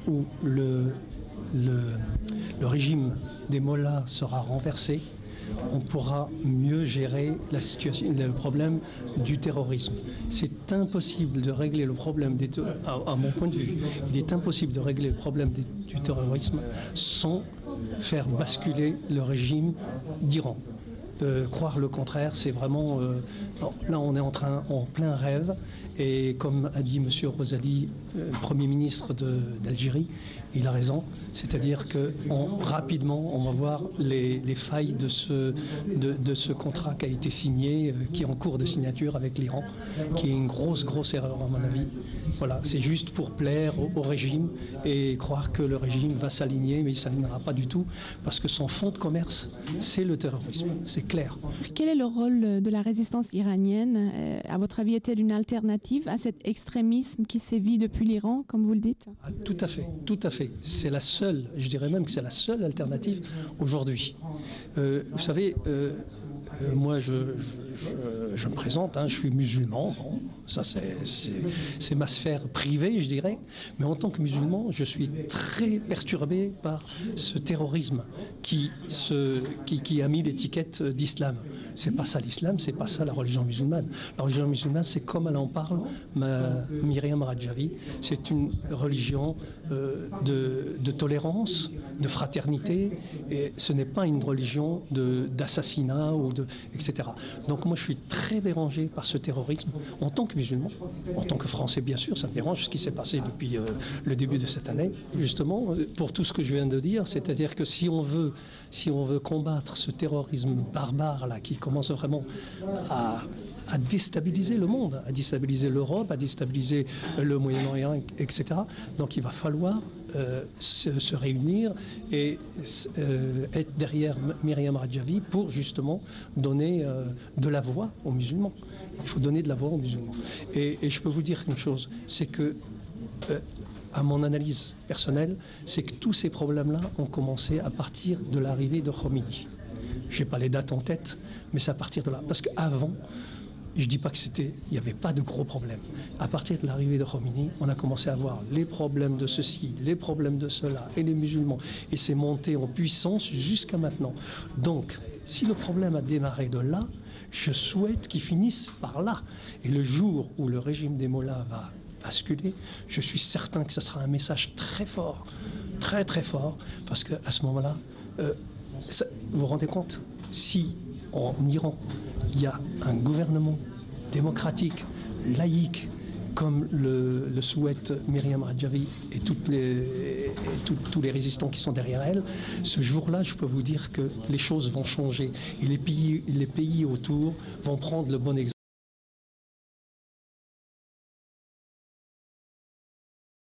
où le régime des mollahs sera renversé, on pourra mieux gérer la situation, le problème du terrorisme. C'est impossible de régler le problème, à mon point de vue, il est impossible de régler le problème du terrorisme sans faire basculer le régime d'Iran. Croire le contraire, c'est vraiment... là, on est en plein rêve. Et comme a dit M. Rosadi, Premier ministre d'Algérie, il a raison. C'est-à-dire que rapidement, on va voir les failles de ce contrat qui a été signé, qui est en cours de signature avec l'Iran, qui est une grosse erreur à mon avis. Voilà, c'est juste pour plaire au régime et croire que le régime va s'aligner, mais il ne s'alignera pas du tout, parce que son fonds de commerce, c'est le terrorisme, c'est clair. Quel est le rôle de la résistance iranienne? À votre avis, est-elle une alternative à cet extrémisme qui sévit depuis l'Iran, comme vous le dites? Tout à fait, tout à fait. C'est la seule, je dirais même que c'est la seule alternative aujourd'hui. Vous savez, moi je me présente, je suis musulman, bon, ça c'est ma sphère privée, je dirais, mais en tant que musulman, je suis très perturbé par ce terrorisme qui a mis l'étiquette d'islam. C'est pas ça l'islam, c'est pas ça la religion musulmane. La religion musulmane, c'est comme elle en parle, Myriam Rajavi, c'est une religion de tolérance, de fraternité, et ce n'est pas une religion d'assassinat etc. Donc moi je suis très dérangé par ce terrorisme en tant que musulman, en tant que Français bien sûr, ça me dérange ce qui s'est passé depuis le début de cette année. Justement, pour tout ce que je viens de dire, c'est-à-dire que si on veut combattre ce terrorisme barbare là qui commence vraiment à déstabiliser le monde, à déstabiliser l'Europe, à déstabiliser le Moyen-Orient, etc. Donc il va falloir se réunir et être derrière Myriam Rajavi pour justement donner de la voix aux musulmans. Il faut donner de la voix aux musulmans. Et je peux vous dire une chose, c'est que à mon analyse personnelle, c'est que tous ces problèmes-là ont commencé à partir de l'arrivée de Khomeini. Je n'ai pas les dates en tête, mais c'est à partir de là. Parce qu'avant, je ne dis pas qu'il n'y avait pas de gros problèmes. À partir de l'arrivée de Khomeini, on a commencé à voir les problèmes de ceci, les problèmes de cela, et les musulmans. Et c'est monté en puissance jusqu'à maintenant. Donc, si le problème a démarré de là, je souhaite qu'il finisse par là. Et le jour où le régime des mollahs va basculer, je suis certain que ce sera un message très fort, très très fort, parce qu'à ce moment-là, vous vous rendez compte, si en Iran, il y a un gouvernement démocratique, laïque, comme le souhaite Myriam Rajavi et tous les résistants qui sont derrière elle, ce jour-là, je peux vous dire que les choses vont changer et les pays autour vont prendre le bon exemple.